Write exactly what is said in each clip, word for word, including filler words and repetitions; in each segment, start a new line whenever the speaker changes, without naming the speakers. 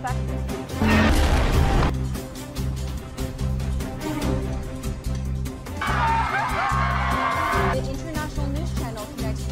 The International News Channel connects.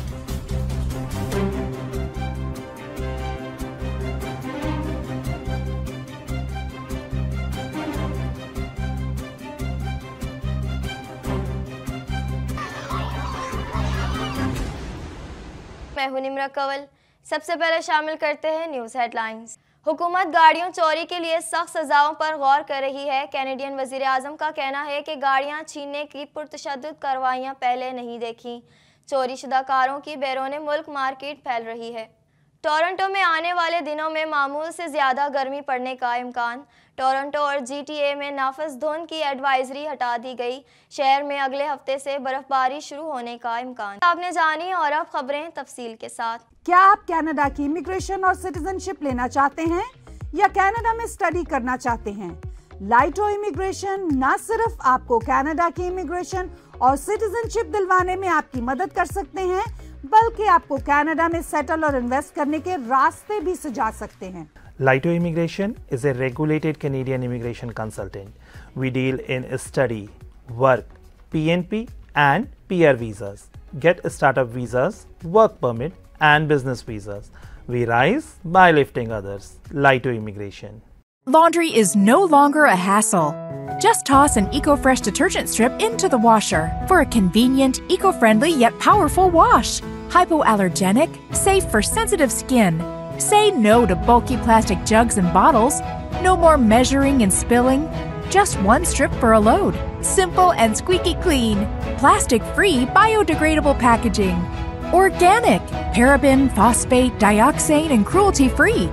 मैं हूं निम्रा कंवल। सबसे पहले शामिल करते हैं न्यूज़ हेडलाइंस। हुकूमत गाड़ियों चोरी के लिए सख्त सजाओं पर गौर कर रही है। कैनेडियन वजीर आजम का कहना है कि गाड़ियां छीनने की पुरतशद्दुद कार्रवाइयां पहले नहीं देखी। चोरी शुदा कारों की बैरून मुल्क मार्केट फैल रही है। टोरंटो में आने वाले दिनों में मामूल से ज़्यादा गर्मी पड़ने का इम्कान। टोरंटो और जीटीए में नाफिज धुंध की एडवाइजरी हटा दी गई। शहर में अगले हफ्ते से बर्फबारी शुरू होने का इम्कान। आपने जानी और अब खबरें तफसील के साथ।
क्या आप कनाडा की इमिग्रेशन और सिटीजनशिप लेना चाहते हैं या कनाडा में स्टडी करना चाहते हैं? लाइटो इमिग्रेशन न सिर्फ आपको कनाडा की इमिग्रेशन और सिटीजनशिप दिलवाने में आपकी मदद कर सकते हैं, बल्कि आपको कनाडा में सेटल और इन्वेस्ट करने के रास्ते भी सुझा सकते हैं।
Laito Immigration is a regulated Canadian immigration consultant. We deal in study, work, P N P and P R visas. Get startup visas, work permit and business visas. We rise by lifting others. Laito Immigration.
Laundry is no longer a hassle. Just toss an EcoFresh detergent strip into the washer for a convenient, eco-friendly yet powerful wash. Hypoallergenic, safe for sensitive skin. Say no to bulky plastic jugs and bottles. No more measuring and spilling. Just one strip for a load. Simple and squeaky clean. Plastic-free, biodegradable packaging. Organic, paraben, phosphate, dioxane, and cruelty-free.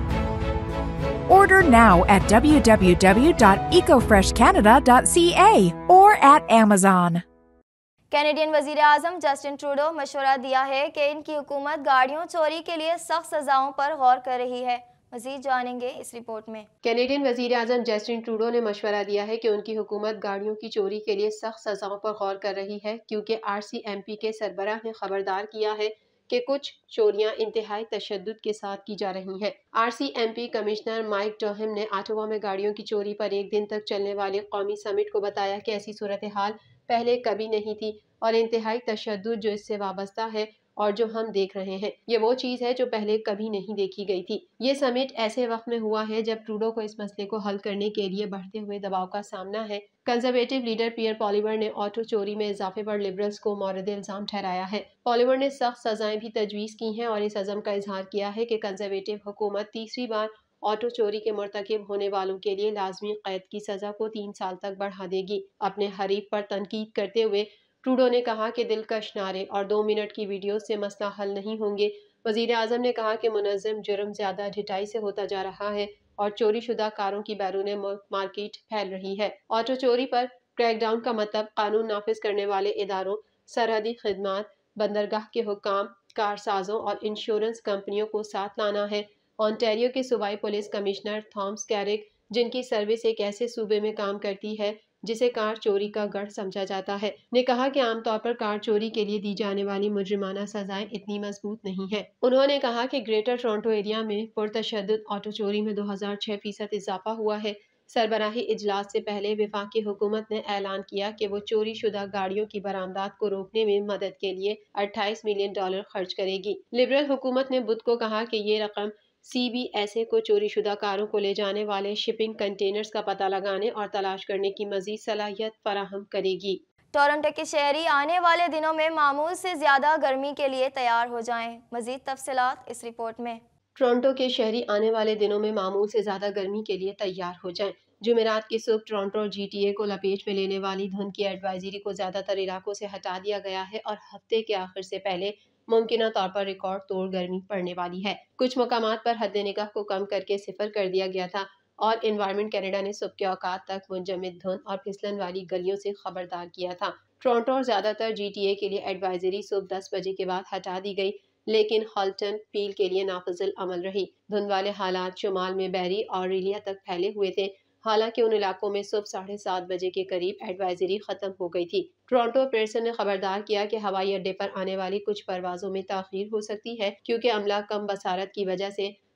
Order now at w w w dot eco fresh canada dot c a or at Amazon.
Canadian वजीर आजम Justin Trudeau मशवरा दिया है कि इनकी हुकूमत गाड़ियों चोरी के लिए सख्त सजाओं पर गौर कर रही है। मजीद जानेंगे इस रिपोर्ट में।
कैनेडियन वजीर आजम जस्टिन ट्रूडो ने मशवरा दिया है कि उनकी हुकूमत गाड़ियों की चोरी के लिए सख्त सजाओं पर गौर कर रही है, क्योंकि आर सी एम पी के सरबराह ने खबरदार किया है कि कुछ चोरियां इंतहाई तशद्दुद के साथ की जा रही हैं। R C M P commissioner Mike Duheme ने ऑटावा में गाड़ियों की चोरी पर एक दिन तक चलने वाले कौमी समिट को बताया कि ऐसी सूरत हाल पहले कभी नहीं थी और इंतहाई तशद्दुद जो इससे वाबस्ता है और जो हम देख रहे हैं, ये वो चीज़ है जो पहले कभी नहीं देखी गई थी। ये समिट ऐसे वक्त में हुआ है जब ट्रूडो को इस मसले को हल करने के लिए बढ़ते हुए दबाव का सामना है। कंजर्वेटिव लीडर पियर पॉलिवर ने ऑटो चोरी में इजाफे पर लिबरल्स को मौरद इल्जाम ठहराया है। पॉलिवर ने सख्त सजाएं भी तजवीज़ की हैं और इस अज़म का इजहार किया है कि कंजर्वेटिव हुकूमत तीसरी बार ऑटो चोरी के मुर्तकिब होने वालों के लिए लाजमी कैद की सजा को तीन साल तक बढ़ा देगी। अपने हरीफ पर तनकीद करते हुए ट्रूडो ने कहा कि दिलकश नारे और दो मिनट की वीडियो से मसला हल नहीं होंगे। वजीर आजम ने कहा कि मुनज़्ज़म जुर्म ज़्यादा ढिठाई से होता जा रहा है और चोरी शुदा कारों की बैरून मार्केट फैल रही है। ऑटो चोरी पर क्रैकडाउन का मतलब कानून नाफिज करने वाले इदारों, सरहदी खिदमात, बंदरगाह के हुक्काम, कारसाजों और इंश्योरेंस कंपनियों को साथ लाना है। ऑन्टेरियो के सूबाई पुलिस कमिश्नर थॉमस कैरिक, जिनकी सर्विस एक ऐसे सूबे में काम करती है जिसे कार चोरी का गढ़ समझा जाता है, ने कहा कि आमतौर पर कार चोरी के लिए दी जाने वाली मुजरिमाना सजाएं इतनी मजबूत नहीं है। उन्होंने कहा कि ग्रेटर टोरंटो एरिया में पुरतशद्दुद ऑटो चोरी में दो हजार छह फीसद इजाफा हुआ है। सरबराही इजलास से पहले वफाकी हुकूमत ने ऐलान किया कि वो चोरी शुदा गाड़ियों की बरामदात को रोकने में मदद के लिए अट्ठाईस मिलियन डॉलर खर्च करेगी। लिबरल हुकूमत ने बुध को कहा कि ये रकम सी बी एस ए को चोरी शुदा कारों को ले जाने वाले शिपिंग कंटेनर्स का पता लगाने और तलाश करने की मजीद सलाहियत फराहम करेगी।
टोरंटो के शहरी आने वाले दिनों में मामूल से ज्यादा गर्मी के लिए तैयार हो जाएं। मजीद तफसीलात इस रिपोर्ट में।
टोरंटो के शहरी आने वाले दिनों में मामूल से ज्यादा गर्मी के लिए तैयार हो जाएं। जुमेरात की सुबह टोरंटो और जी टी ए को लपेट में लेने वाली धुंध की एडवाइजरी को ज्यादातर इलाकों से हटा दिया गया है और हफ्ते के आखिर से पहले मुमकिन तौर पर रिकॉर्ड तोड़ गर्मी पड़ने वाली है। कुछ मकामात पर हद निगाह को कम करके सिफर कर दिया गया था और एनवायरमेंट कनाडा ने सुबह के औकात तक मुंजमद धुंध और फिसलन वाली गलियों से खबरदार किया था। टोरंटो और ज्यादातर जी टी ए के लिए एडवाइजरी सुबह दस बजे के बाद हटा दी गई, लेकिन हॉल्टन पील के लिए नाफिजुल अमल रही। धुंध वाले हालात शुमाल में बैरी और रिलिया तक फैले हुए थे। हालांकि उन इलाकों में सुबह साढ़े सात बजे के करीब एडवाइजरी खत्म हो गई थी। टोरंटो पेयरसन ने खबरदार किया कि हवाई अड्डे पर आने वाली कुछ परवाजों में ताखीर हो सकती है, क्योंकि अमला कम बसारत की वजह से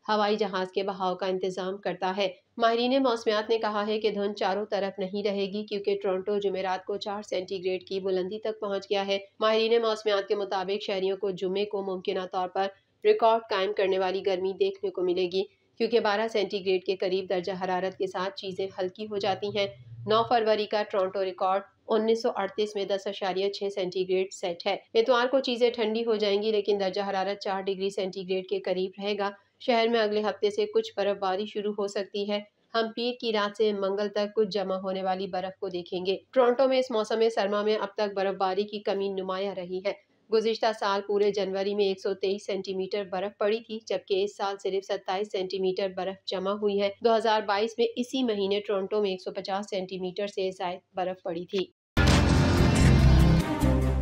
हवाई जहाज के बहाव का इंतजाम करता है। माहिरीन मौसमियात ने कहा है कि धुंध चारों तरफ नहीं रहेगी क्योंकि टोरंटो जुमेरात को चार सेंटीग्रेड की बुलंदी तक पहुंच गया है। माहिरीन मौसमियात के मुताबिक शहरियों को जुमे को मुमकिन तौर पर रिकॉर्ड कायम करने वाली गर्मी देखने को मिलेगी क्योंकि बारह सेंटीग्रेड के करीब दर्जा हरारत के साथ चीज़ें हल्की हो जाती हैं। नौ फरवरी का टोरंटो रिकॉर्ड उन्नीस सौ अड़तीस में दस अशारिया छः सेंटीग्रेड सेट है। इतवार को चीज़ें ठंडी हो जाएंगी लेकिन दर्जा हरारत चार डिग्री सेंटीग्रेड के करीब रहेगा। शहर में अगले हफ्ते से कुछ बर्फबारी शुरू हो सकती है। हम पीर की रात से मंगल तक कुछ जमा होने वाली बर्फ को देखेंगे। टोरंटो में इस मौसम सरमा में अब तक बर्फबारी की कमी नुमाया रही है। गुज़िश्ता साल पूरे जनवरी में एक सौ तेईस सेंटीमीटर बर्फ पड़ी थी जबकि इस साल सिर्फ सत्ताईस सेंटीमीटर बर्फ जमा हुई है। दो हज़ार बाईस में इसी महीने टोरंटो में एक सौ पचास सेंटीमीटर से ज़ायद बर्फ पड़ी थी।